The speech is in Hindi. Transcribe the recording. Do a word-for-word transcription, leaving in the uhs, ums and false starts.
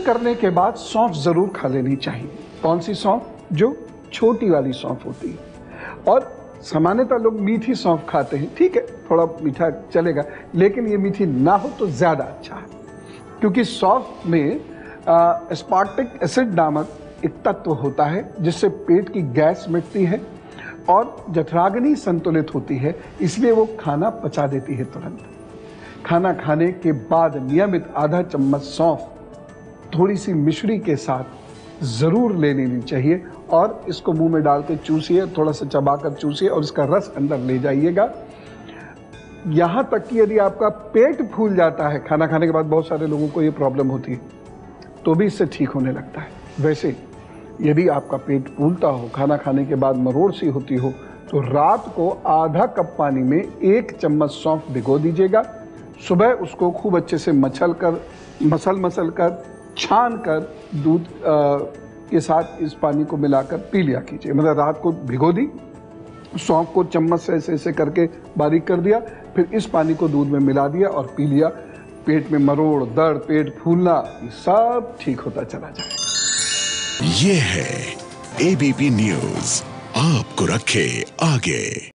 करने के बाद सौंफ ज़रूर खा लेनी चाहिए। कौन सी सौंफ? जो छोटी वाली सौंफ होती है। और सामान्यतः लोग मीठी सौंफ खाते हैं, ठीक है, थोड़ा मीठा चलेगा, लेकिन ये मीठी ना हो तो ज़्यादा अच्छा है, क्योंकि सौंफ में एस्पार्टिक एसिड नामक एक तत्व होता है जिससे पेट की गैस मिटती है और जठराग्नि संतुलित होती है, इसलिए वो खाना पचा देती है तुरंत। खाना खाने के बाद नियमित आधा चम्मच सौंफ थोड़ी सी मिश्री के साथ ज़रूर ले लेनी चाहिए और इसको मुंह में डाल के चूसिए, थोड़ा सा चबाकर चूसिए और इसका रस अंदर ले जाइएगा। यहाँ तक कि यदि आपका पेट फूल जाता है खाना खाने के बाद, बहुत सारे लोगों को ये प्रॉब्लम होती है, तो भी इससे ठीक होने लगता है। वैसे यदि आपका पेट फूलता हो, खाना खाने के बाद मरोड़ सी होती हो, तो रात को आधा कप पानी में एक चम्मच सौंफ भिगो दीजिएगा। सुबह उसको खूब अच्छे से मसल कर मसल मसल कर छान कर दूध के साथ इस पानी को मिलाकर पी लिया कीजिए। मतलब रात को भिगो दी, सौंफ को चम्मच से ऐसे ऐसे करके बारीक कर दिया, फिर इस पानी को दूध में मिला दिया और पी लिया। पेट में मरोड़, दर्द, पेट फूलना, ये सब ठीक होता चला जाए। ये है एबीपी न्यूज़, आपको रखे आगे।